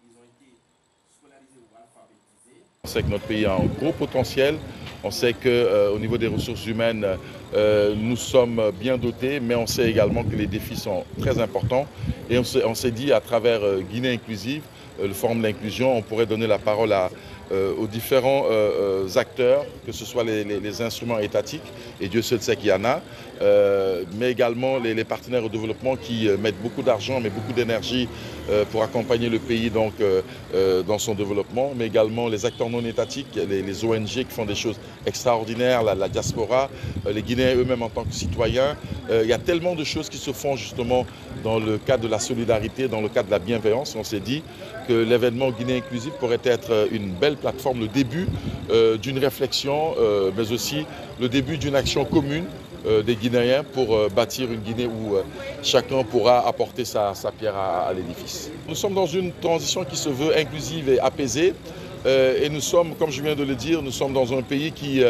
On sait que notre pays a un gros potentiel. On sait qu'au niveau des ressources humaines, nous sommes bien dotés, mais on sait également que les défis sont très importants. Et on s'est dit, à travers Guinée Inclusive, le Forum de l'inclusion, on pourrait donner la parole aux différents acteurs, que ce soit les instruments étatiques, et Dieu seul sait qu'il y en a, mais également les partenaires au développement qui mettent beaucoup d'argent, mais beaucoup d'énergie pour accompagner le pays donc, dans son développement, mais également les acteurs non étatiques, les ONG qui font des choses extraordinaires, la diaspora, les Guinéens eux-mêmes en tant que citoyens. Il y a tellement de choses qui se font justement dans le cadre de la solidarité, dans le cadre de la bienveillance. On s'est dit que l'événement Guinée Inclusive pourrait être une belle plateforme, le début d'une réflexion, mais aussi le début d'une action commune des Guinéens pour bâtir une Guinée où chacun pourra apporter sa pierre à l'édifice. Nous sommes dans une transition qui se veut inclusive et apaisée. Et nous sommes, comme je viens de le dire, nous sommes dans un pays qui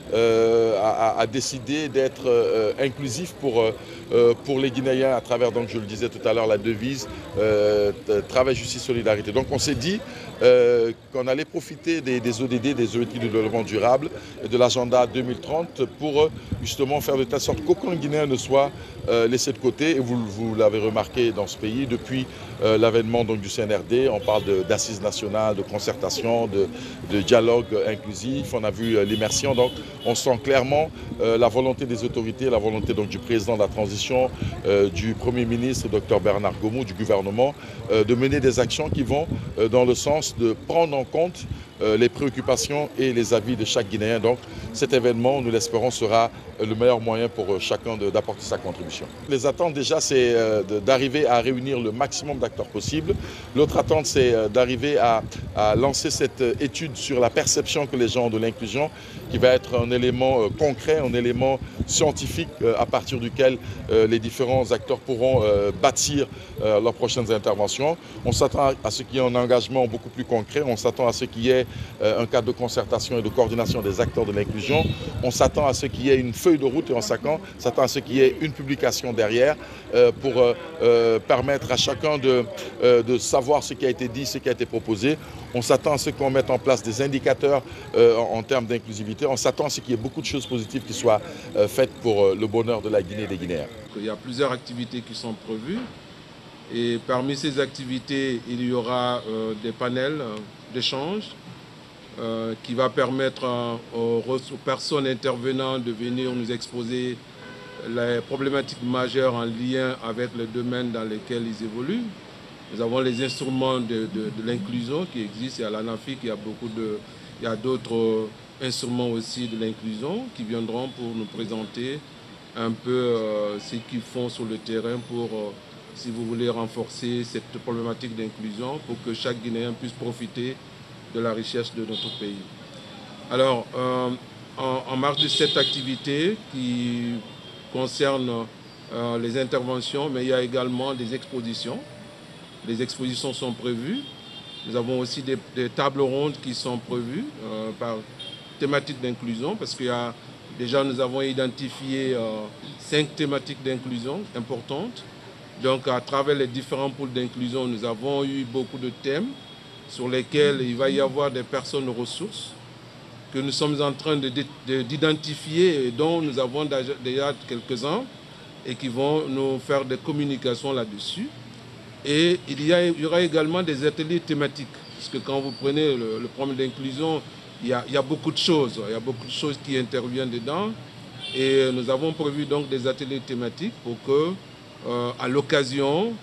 a décidé d'être inclusif pour les Guinéens à travers, donc je le disais tout à l'heure, la devise travail, justice, solidarité. Donc on s'est dit qu'on allait profiter des ODD, des objectifs de développement durable et de l'agenda 2030 pour justement faire de telle sorte qu'aucun Guinéen ne soit laissé de côté. Et vous l'avez remarqué dans ce pays, depuis l'avènement du CNRD, on parle d'assises nationales, de concertation, de dialogue inclusif, on a vu l'immersion. Donc on sent clairement la volonté des autorités, la volonté donc, du président de la transition, du Premier ministre, Dr Bernard Gomou, du gouvernement, de mener des actions qui vont dans le sens de prendre en compte les préoccupations et les avis de chaque Guinéen. Donc cet événement, nous l'espérons, sera le meilleur moyen pour chacun d'apporter sa contribution. Les attentes déjà, c'est d'arriver à réunir le maximum d'acteurs possibles. L'autre attente, c'est d'arriver à lancer cette étude sur la perception que les gens ont de l'inclusion, qui va être un élément concret, un élément scientifique à partir duquel les différents acteurs pourront bâtir leurs prochaines interventions. On s'attend à ce qu'il y ait un engagement beaucoup plus concret, on s'attend à ce qu'il y ait un cadre de concertation et de coordination des acteurs de l'inclusion, on s'attend à ce qu'il y ait une feuille de route et on s'attend à ce qu'il y ait une publication derrière pour permettre à chacun de savoir ce qui a été dit, ce qui a été proposé. On s'attend à ce qu'on mette en place des indicateurs en termes d'inclusivité. On s'attend à ce qu'il y ait beaucoup de choses positives qui soient faites pour le bonheur de la Guinée et des Guinéens. Il y a plusieurs activités qui sont prévues. Et parmi ces activités, il y aura des panels d'échange qui va permettre aux personnes intervenantes de venir nous exposer les problématiques majeures en lien avec les domaines dans lesquels ils évoluent. Nous avons les instruments de l'inclusion qui existent. Il y a l'ANAFIC, il y a d'autres instruments aussi de l'inclusion qui viendront pour nous présenter un peu ce qu'ils font sur le terrain pour, si vous voulez, renforcer cette problématique d'inclusion pour que chaque Guinéen puisse profiter de la richesse de notre pays. Alors, en marge de cette activité qui concerne les interventions, mais il y a également des expositions. Les expositions sont prévues. Nous avons aussi des tables rondes qui sont prévues par thématique d'inclusion, parce qu'il y a déjà, nous avons identifié 5 thématiques d'inclusion importantes. Donc, à travers les différents pôles d'inclusion, nous avons eu beaucoup de thèmes sur lesquels il va y avoir des personnes ressources que nous sommes en train d'identifier et dont nous avons déjà quelques-uns et qui vont nous faire des communications là-dessus. Et il y aura également des ateliers thématiques, parce que quand vous prenez le problème d'inclusion, il y a beaucoup de choses, qui interviennent dedans. Et nous avons prévu donc des ateliers thématiques pour que, à l'occasion,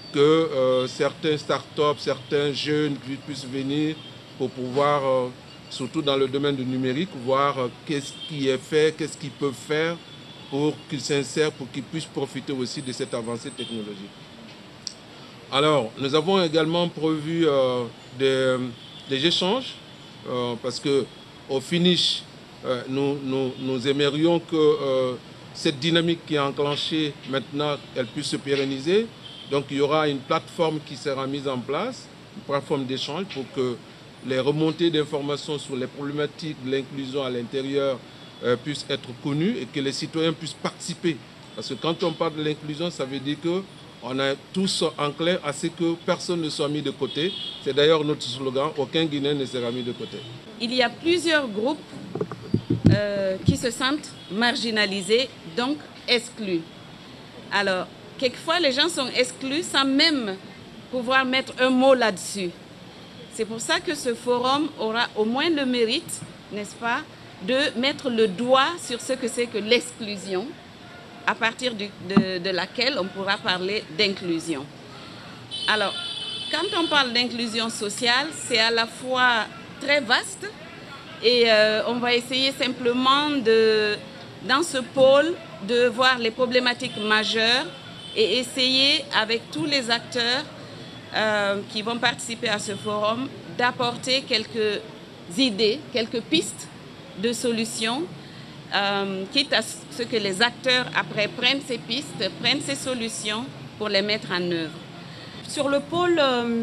que certains start-up, certains jeunes puissent venir pour pouvoir, surtout dans le domaine du numérique, voir qu'est-ce qui est fait, qu'est-ce qu'ils peuvent faire pour qu'ils s'insèrent, pour qu'ils puissent profiter aussi de cette avancée technologique. Alors, nous avons également prévu des échanges, parce qu'au finish, nous aimerions que cette dynamique qui est enclenchée maintenant, elle puisse se pérenniser. Donc il y aura une plateforme qui sera mise en place, une plateforme d'échange pour que les remontées d'informations sur les problématiques de l'inclusion à l'intérieur puissent être connues et que les citoyens puissent participer. Parce que quand on parle de l'inclusion, ça veut dire On est tous en clair à ce que personne ne soit mis de côté. C'est d'ailleurs notre slogan, aucun Guinéen ne sera mis de côté. Il y a plusieurs groupes qui se sentent marginalisés, donc exclus. Alors, quelquefois, les gens sont exclus sans même pouvoir mettre un mot là-dessus. C'est pour ça que ce forum aura au moins le mérite, n'est-ce pas, de mettre le doigt sur ce que c'est que l'exclusion, à partir de laquelle on pourra parler d'inclusion. Alors, quand on parle d'inclusion sociale, c'est à la fois très vaste et on va essayer simplement dans ce pôle de voir les problématiques majeures et essayer avec tous les acteurs qui vont participer à ce forum d'apporter quelques idées, quelques pistes de solutions, quitte à ce que les acteurs après prennent ces pistes, prennent ces solutions pour les mettre en œuvre. Sur le pôle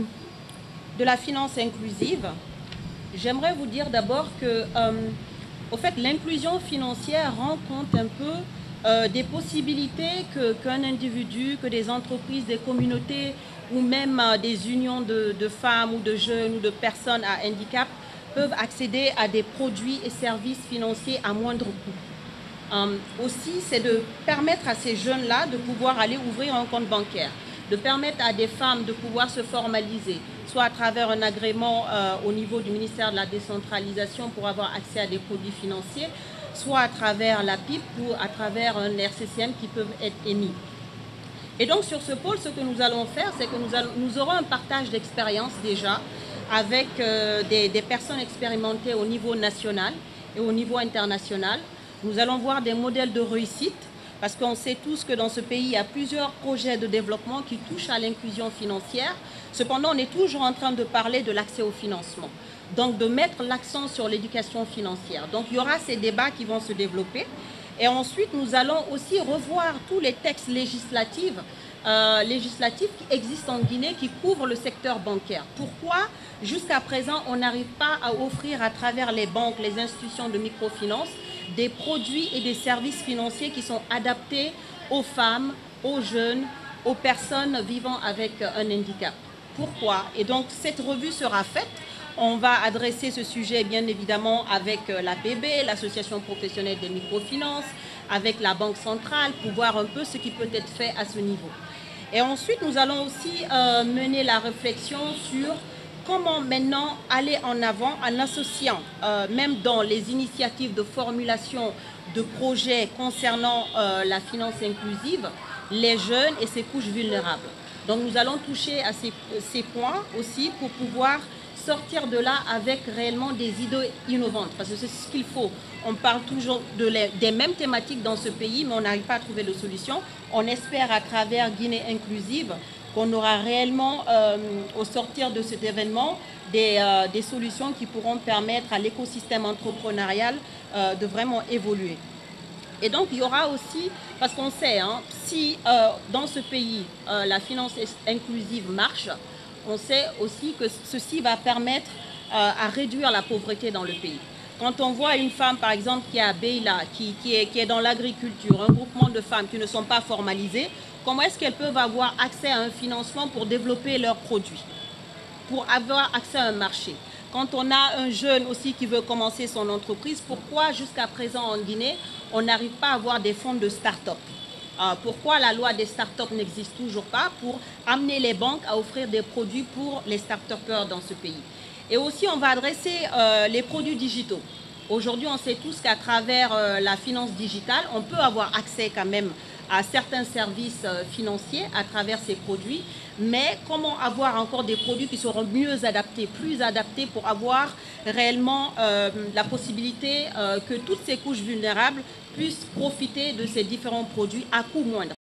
de la finance inclusive, j'aimerais vous dire d'abord que au fait, l'inclusion financière rend compte un peu des possibilités qu'un individu, que des entreprises, des communautés ou même des unions de femmes ou de jeunes ou de personnes à handicap peuvent accéder à des produits et services financiers à moindre coût. Aussi, c'est de permettre à ces jeunes-là de pouvoir aller ouvrir un compte bancaire, de permettre à des femmes de pouvoir se formaliser, soit à travers un agrément au niveau du ministère de la décentralisation pour avoir accès à des produits financiers, soit à travers la PIP ou à travers un RCCM qui peuvent être émis. Et donc sur ce pôle, ce que nous allons faire, c'est que nous aurons un partage d'expérience déjà avec des personnes expérimentées au niveau national et au niveau international. Nous allons voir des modèles de réussite parce qu'on sait tous que dans ce pays, il y a plusieurs projets de développement qui touchent à l'inclusion financière. Cependant, on est toujours en train de parler de l'accès au financement, donc de mettre l'accent sur l'éducation financière. Donc il y aura ces débats qui vont se développer. Et ensuite, nous allons aussi revoir tous les textes législatifs qui existent en Guinée qui couvrent le secteur bancaire. Pourquoi, jusqu'à présent, on n'arrive pas à offrir à travers les banques, les institutions de microfinance, des produits et des services financiers qui sont adaptés aux femmes, aux jeunes, aux personnes vivant avec un handicap? Pourquoi? Et donc, cette revue sera faite. On va adresser ce sujet bien évidemment avec l'APB, l'Association professionnelle des microfinances, avec la Banque centrale, pour voir un peu ce qui peut être fait à ce niveau. Et ensuite, nous allons aussi mener la réflexion sur comment maintenant aller en avant en associant, même dans les initiatives de formulation de projets concernant la finance inclusive, les jeunes et ces couches vulnérables. Donc nous allons toucher à ces points aussi pour pouvoir sortir de là avec réellement des idées innovantes, parce que c'est ce qu'il faut. On parle toujours des mêmes thématiques dans ce pays, mais on n'arrive pas à trouver de solution. On espère à travers Guinée Inclusive qu'on aura réellement, au sortir de cet événement, des solutions qui pourront permettre à l'écosystème entrepreneurial de vraiment évoluer. Et donc, il y aura aussi, parce qu'on sait, si dans ce pays, la finance inclusive marche, on sait aussi que ceci va permettre à réduire la pauvreté dans le pays. Quand on voit une femme, par exemple, qui est à Beila, qui est dans l'agriculture, un groupement de femmes qui ne sont pas formalisées, comment est-ce qu'elles peuvent avoir accès à un financement pour développer leurs produits, pour avoir accès à un marché? Quand on a un jeune aussi qui veut commencer son entreprise, pourquoi jusqu'à présent en Guinée, on n'arrive pas à avoir des fonds de start-up? Pourquoi la loi des start-up n'existe toujours pas pour amener les banques à offrir des produits pour les start-upers dans ce pays? Et aussi, on va adresser les produits digitaux. Aujourd'hui, on sait tous qu'à travers la finance digitale, on peut avoir accès quand même à certains services financiers à travers ces produits, mais comment avoir encore des produits qui seront mieux adaptés, plus adaptés pour avoir réellement la possibilité que toutes ces couches vulnérables puissent profiter de ces différents produits à coût moindre.